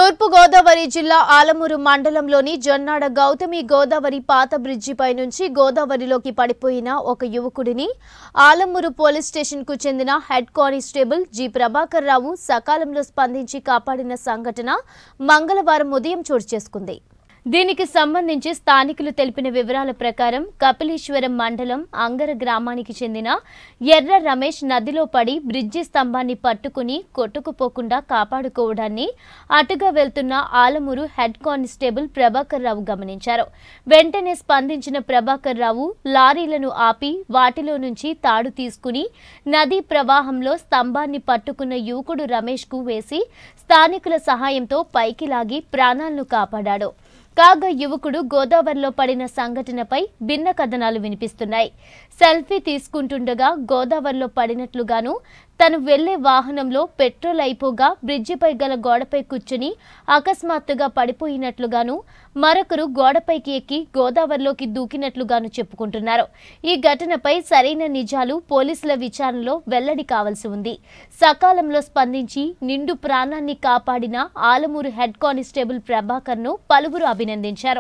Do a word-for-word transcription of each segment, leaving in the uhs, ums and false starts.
తూర్పు గోదావరి జిల్లా ఆలమూరు మండలంలోని జొన్నాడ గౌతమి గోదావరి పాత బ్రిడ్జిపై నుంచి గోదావరిలోకి పడిపోయిన ఒక యువకుడిని ఆలమూరు పోలీస్ స్టేషన్కు చెందిన head constable G Prabhakar Rao సకాలంలో స్పందించి కాపాడిన సంఘటన మంగళవారం ఉదయం చోటు చేసుకుంది. దీనికి సంబంధించి స్థానికులు తెలిపిన వివరాల ప్రకారం కపిలేశ్వరం మండలం అంగర గ్రామానికి చెందిన ఎర్ర రమేష్ నదిలో పడి బ్రిడ్జి స్తంభాన్ని పట్టుకుని కొట్టుకుపోకుండా కాపాడుకోవడాన్ని అటుగా వెళ్తున్న ఆలమూరు హెడ్ కానిస్టేబుల్ ప్రభాకర్ రావు గమనించారు. వెంటనే స్పందించిన ప్రభాకర్ రావు లారీలను ఆపి వాటిలో నుంచి తాడు తీసుకుని నదీ ప్రవాహంలో స్తంభాన్ని పట్టుకున్న యువకుడు రమేష్ కు వేసి స్థానికుల సహాయంతో పైకి లాగి ప్రాణాలను కాపాడాడు. కాగా యువకుడు గోదావరిలో పడిన సంఘటనపై భిన్న కథనాలు వినిపిస్తున్నాయి. సెల్ఫీ తీసుకుంటుండగా గోదావరిలో పడినట్లుగాను, తను వెళ్లే వాహనంలో పెట్రోల్ అయిపోగా బ్రిడ్జిపై గల గోడపై కూర్చుని అకస్మాత్తుగా పడిపోయినట్లుగాను, మరొకరు గోడపైకి ఎక్కి గోదావరిలోకి దూకినట్లుగాను చెప్పుకుంటున్నారు. ఈ ఘటనపై సరైన నిజాలు పోలీసుల విచారణలో వెల్లడి కావాల్సి ఉంది. సకాలంలో స్పందించి నిండు ప్రాణాన్ని కాపాడిన ఆలమూరు హెడ్ కానిస్టేబుల్ ప్రభాకర్ ను పలువురు అభినందించారు.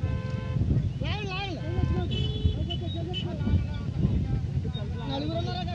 నలుగురు